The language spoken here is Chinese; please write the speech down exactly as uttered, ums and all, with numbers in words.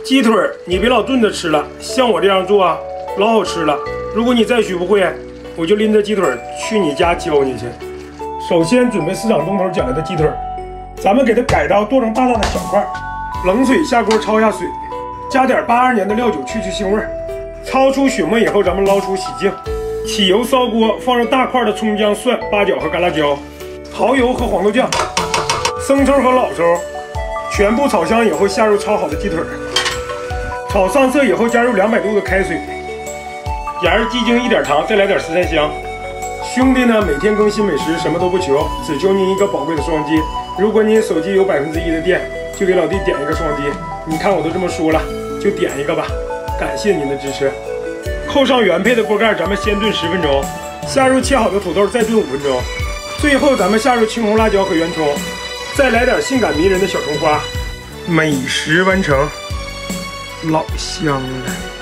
鸡腿你别老炖着吃了，像我这样做啊，老好吃了。如果你再学不会，我就拎着鸡腿去你家教你去。首先准备市场东头捡来的鸡腿，咱们给它改刀剁成大大的小块，冷水下锅焯下水，加点八二年的料酒去去腥味。焯出血沫以后，咱们捞出洗净。起油烧锅，放上大块的葱姜蒜、八角和干辣椒，蚝油和黄豆酱，生抽和老抽，全部炒香以后，下入焯好的鸡腿。炒上色以后，加入两百度的开水，盐、鸡精一点糖，再来点十三香。兄弟呢，每天更新美食，什么都不求，只求您一个宝贵的双击。如果您手机有百分之一的电，就给老弟点一个双击。你看我都这么说了，就点一个吧，感谢您的支持。扣上原配的锅盖，咱们先炖十分钟，下入切好的土豆，再炖五分钟。最后咱们下入青红辣椒和圆葱，再来点性感迷人的小葱花。美食完成。老香了。